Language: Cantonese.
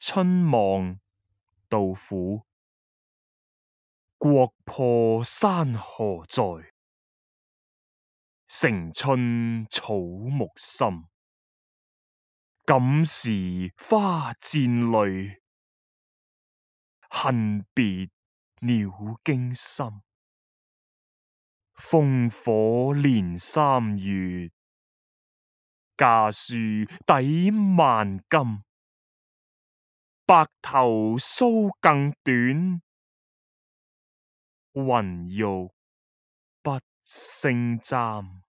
春望杜甫。國破山河在，城春草木深。感時花濺淚，恨別鳥驚心。烽火連三月，家書抵萬金。白頭搔更短，渾欲不勝簪。